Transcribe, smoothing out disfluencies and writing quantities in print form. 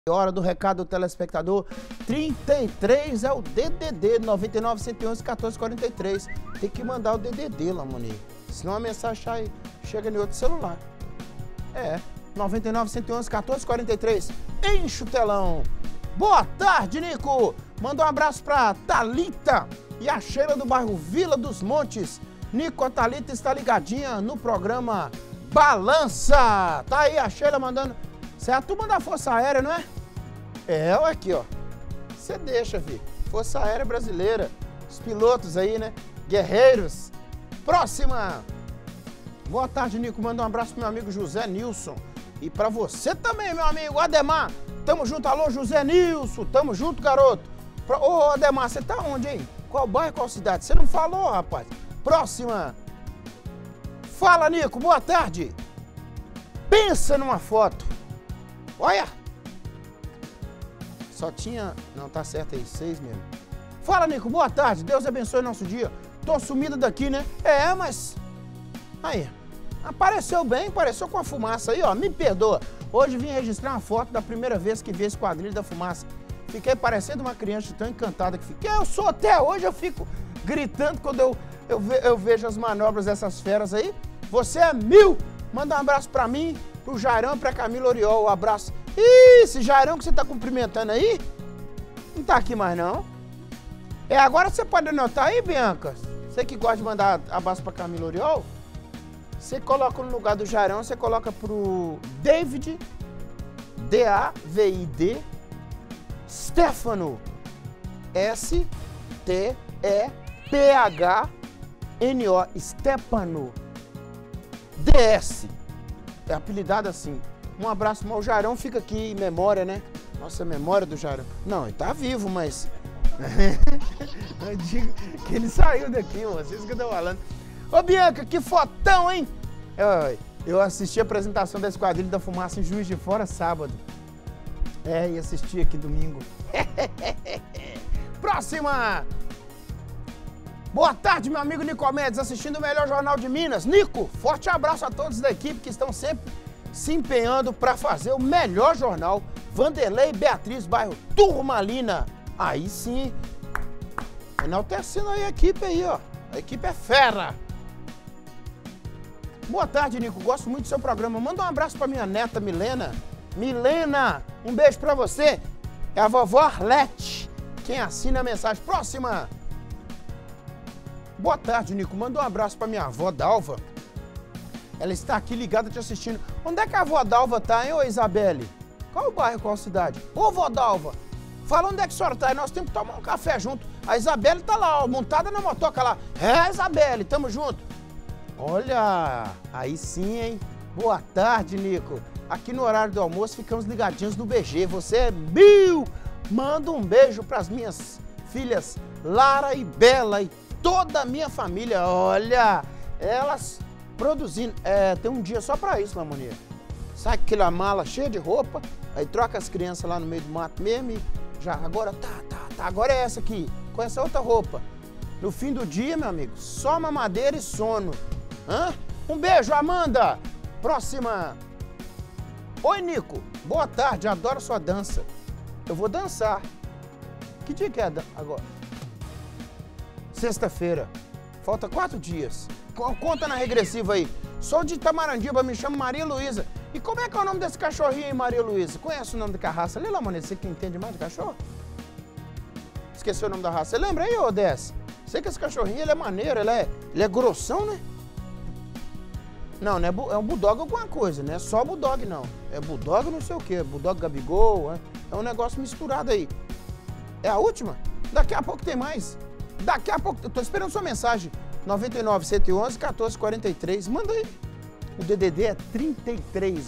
Hora do recado do telespectador, 33 é o DDD, 99 111 14 43. Tem que mandar o DDD, Lamoni, senão a mensagem chega em outro celular. 99 111 14 43. Enche o telão. Boa tarde, Nico. Manda um abraço pra Thalita e a Sheila do bairro Vila dos Montes. Nico, a Thalita está ligadinha no programa Balança. Tá aí a Sheila mandando. Você é a turma da Força Aérea, não é? Olha aqui, ó. Você deixa, filho. Força Aérea Brasileira. Os pilotos aí, né? Guerreiros. Próxima. Boa tarde, Nico. Manda um abraço pro meu amigo José Nilson. E pra você também, meu amigo Ademar. Tamo junto. Alô, José Nilson. Tamo junto, garoto. Ô, Ademar, você tá onde, hein? Qual bairro, qual cidade? Você não falou, rapaz. Próxima. Fala, Nico. Boa tarde. Pensa numa foto. Olha! Só tinha... Não, tá certo aí, 6 mesmo. Fala, Nico, boa tarde. Deus abençoe nosso dia. Tô sumido daqui, né? Mas... Aí, apareceu bem, apareceu com a fumaça aí, ó. Me perdoa. Hoje vim registrar uma foto da primeira vez que vi esse quadrilho da fumaça. Fiquei parecendo uma criança de tão encantada que fiquei. Eu sou até hoje, eu fico gritando quando eu vejo as manobras dessas feras aí. Você é 1000! Manda um abraço pra mim, pro Jairão e pra Camila Oriol. Um abraço. Ih, esse Jairão que você tá cumprimentando aí, não tá aqui mais não. Agora você pode anotar aí, Bianca. Você que gosta de mandar abraço pra Camila Oriol, você coloca no lugar do Jairão, você coloca pro David, D-A-V-I-D, Stefano, S-T-E-P-H-N-O, Stefano, D-S. É apelidado assim. Um abraço, mas o Jairão fica aqui em memória, né? Nossa, memória do Jairão. Não, ele tá vivo, mas... Eu digo que ele saiu daqui, vocês que estão falando. Ô, Bianca, que fotão, hein? Eu assisti a apresentação da Esquadrilha da Fumaça em Juiz de Fora sábado. E assisti aqui domingo. Próxima! Boa tarde, meu amigo Nicomedes, assistindo o melhor jornal de Minas. Nico, forte abraço a todos da equipe que estão sempre se empenhando para fazer o melhor jornal. Vanderlei Beatriz, bairro Turmalina. Aí sim, enaltecendo aí a equipe aí, ó. A equipe é fera. Boa tarde, Nico, gosto muito do seu programa. Manda um abraço para minha neta Milena. Milena, um beijo para você. É a vovó Arlete quem assina a mensagem. Próxima. Boa tarde, Nico. Manda um abraço pra minha avó Dalva. Ela está aqui ligada te assistindo. Onde é que a avó Dalva tá, hein, ô Isabelle? Qual o bairro, qual a cidade? Ô, vó Dalva, fala onde é que a senhora tá. Nós temos que tomar um café junto. A Isabelle tá lá, ó, montada na motoca lá. Isabelle, tamo junto. Olha, aí sim, hein? Boa tarde, Nico. Aqui no horário do almoço ficamos ligadinhos no BG. Você é 1000! Manda um beijo pras minhas filhas Lara e Bela e toda a minha família. Olha, elas produzindo. Tem um dia só pra isso, Lamonia. Sai aquela mala cheia de roupa, aí troca as crianças lá no meio do mato mesmo e já, agora agora é essa aqui, com essa outra roupa. No fim do dia, meu amigo, só mamadeira e sono. Um beijo, Amanda. Próxima. Oi, Nico. Boa tarde, adoro sua dança. Eu vou dançar. Que dia que é agora? Sexta-feira. Falta 4 dias. Conta na regressiva aí. Sou de Itamarandíba, me chamo Maria Luísa. E como é que é o nome desse cachorrinho aí, Maria Luísa? Conhece o nome da raça? Lê lá, mano, você que entende mais de cachorro? Esqueceu o nome da raça. Você lembra aí, ô Dess? Sei que esse cachorrinho, ele é maneiro, ele é grossão, né? Não, é um bulldog alguma coisa, não é só bulldog, não. É bulldog não sei o quê, bulldog Gabigol, é um negócio misturado aí. É a última? Daqui a pouco tem mais. Daqui a pouco, eu tô esperando sua mensagem. 99 111 14 43, manda aí. O DDD é 33.